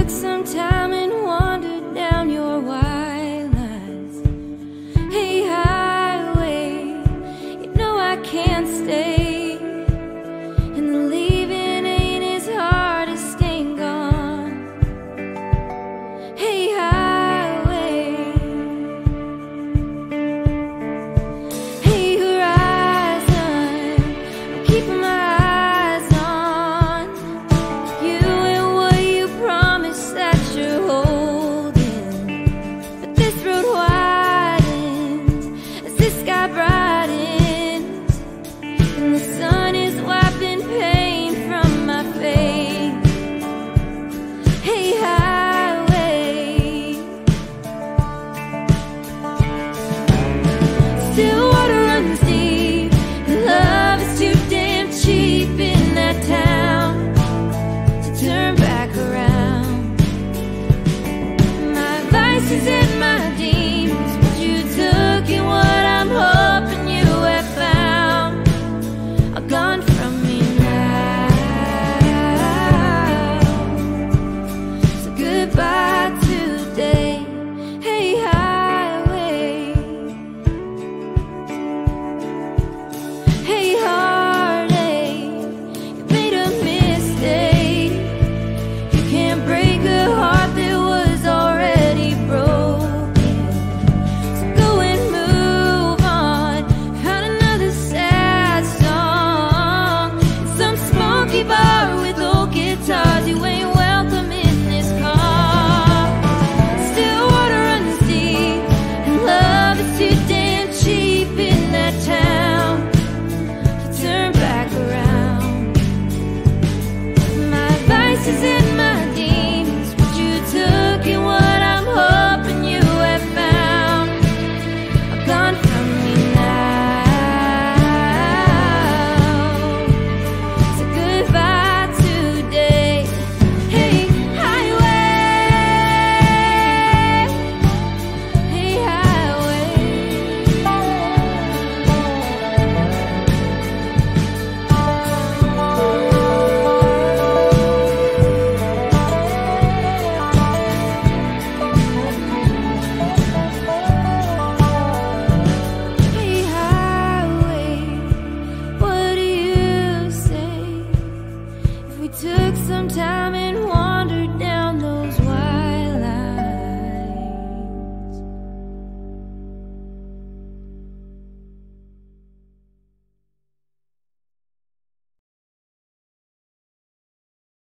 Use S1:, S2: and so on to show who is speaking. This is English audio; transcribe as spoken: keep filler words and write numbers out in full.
S1: took some time and wandered down your wide lines. Hey highway, you know I can't stay, and the leaving ain't as hard as staying gone. Hey highway, hey horizon, I'm keeping my eyes on you and what you promised that you're holding. But this road widens as the sky brightens, and the sun is wiping pain from my face. Hey highway, still water runs deep, and love is too damn cheap in that town to turn back around. My vices and my demons, what you took and what I'm hoping you have found, are gone from me now. So goodbye today. Hey highway, hey heartache, you made a mistake. You can't break a heart that was already broken. So go and move on, find another sad song in some smoky bar with old guitars. You ain't welcome in this car. Still water runs deep, and love is too damn cheap in that town to turn back around. My vices and my demons, what you took and what I'm hoping you have found, are gone from me now. So goodbye today. Hey highway, hey highway. Hey highway, what do you say if we took some time and